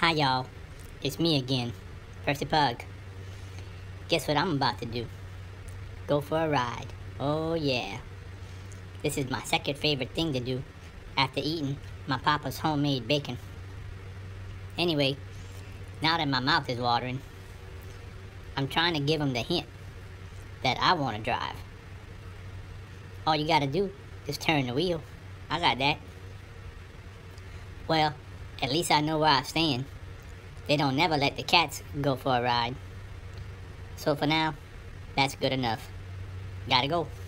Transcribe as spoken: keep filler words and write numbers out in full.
Hi y'all, it's me again, Percy Pug. Guess what I'm about to do? Go for a ride. Oh yeah. This is my second favorite thing to do after eating my papa's homemade bacon. Anyway, now that my mouth is watering, I'm trying to give him the hint that I want to drive. All you gotta do is turn the wheel. I got that. Well, at least I know where I stand. They don't never let the cats go for a ride. So for now, that's good enough. Gotta go.